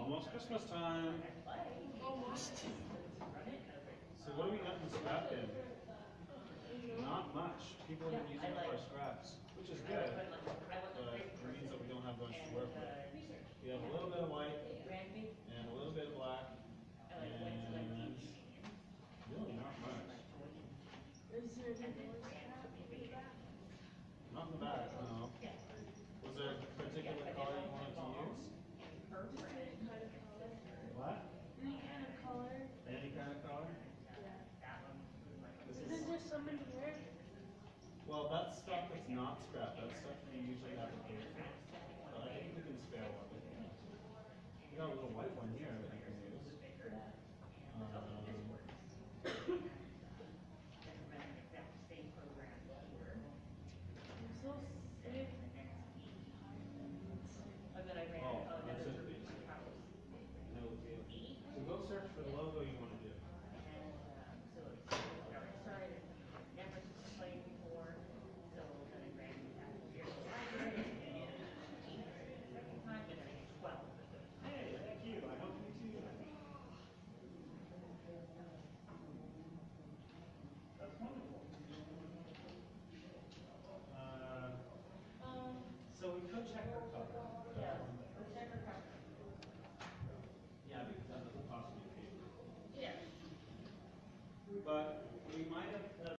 almost Christmas time. Almost. So what do we got in scrap bin? Not much. People are using up our scraps, which is good, but it means that we don't have much to work with. We have a little bit of white and a little bit of black, and really not much. Is there any more scrap? Not in the back, no. Was there a particular color you wanted to use? Just any kind of color. What? Any kind of color. Any kind of color? Yeah. Isn't there some in here? Well, that's stuff that's not scrap. That's stuff you usually have to pay for. But I think we can spare one. We got a little white one here that you can use. So sick. Oh, that's it. No deal. So go search for the logo you want to do. Hey, thank you. I hope you too. That's wonderful. So we could check her cover. Yeah, let's check her cover. Yeah, because that doesn't cost me a fee. Yeah. But we might have